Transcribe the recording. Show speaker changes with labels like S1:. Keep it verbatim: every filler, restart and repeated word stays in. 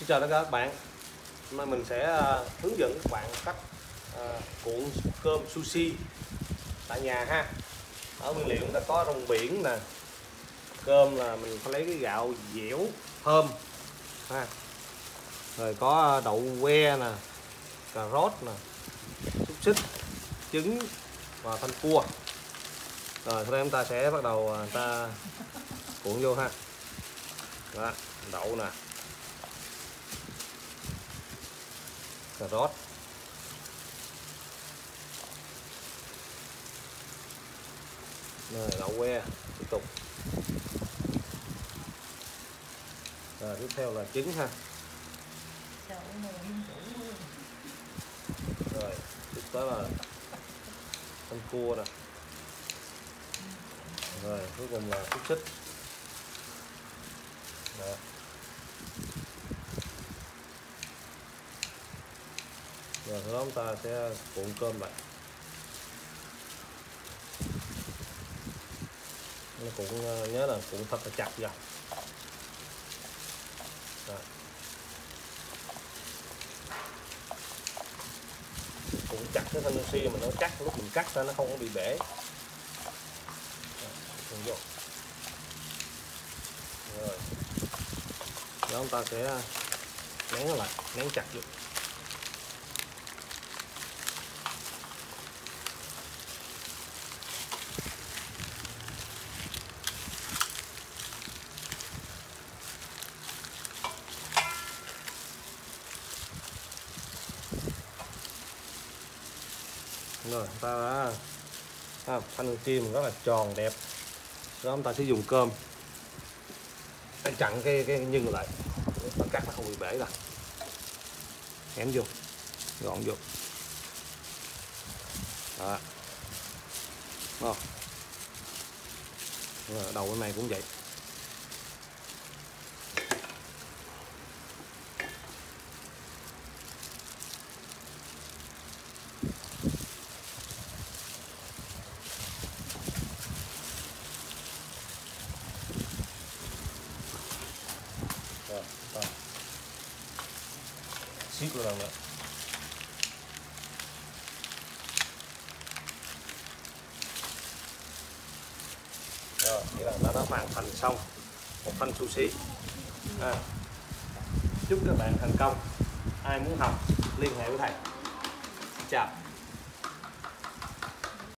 S1: Xin chào tất cả các bạn. Hôm nay mình sẽ uh, hướng dẫn các bạn cách uh, cuộn cơm sushi tại nhà ha. Ở nguyên liệu chúng ta có rong biển nè, cơm là mình phải lấy cái gạo dẻo thơm ha, rồi có đậu que nè, cà rốt nè, xúc xích, trứng và thanh cua. Rồi sau đây chúng ta sẽ bắt đầu uh, ta cuộn vô ha. Đó, đậu nè, cà rốt, rồi đậu que tiếp tục, rồi tiếp theo là trứng ha, rồi tiếp tới là thanh cua nè, rồi cuối cùng là xúc xích. Đó. Rồi sau đó chúng ta sẽ cuộn cơm lại. Nó cũng nhớ là cuộn thật là chặt vào. Rồi. Cuộn chặt cái thanh sushi mà nó chắc, lúc mình cắt ra nó không có bị bể. Rồi, cuộn vô. Rồi. Đó chúng ta sẽ nén lại, nén chặt vô. Rồi chúng ta đã à, thanh kim rất là tròn đẹp. Đó chúng ta sẽ dùng cơm để chặn cái cái nhân lại để ta cắt nó không bị bể ra. Hém vô, gọn vô. Đó. Đó. Rồi, đầu cái này cũng vậy. Rồi, rồi. Xiết luôn nữa. Rồi, vậy là ta đã hoàn thành xong một thanh sushi. À, chúc các bạn thành công. Ai muốn học liên hệ với thầy. Chào.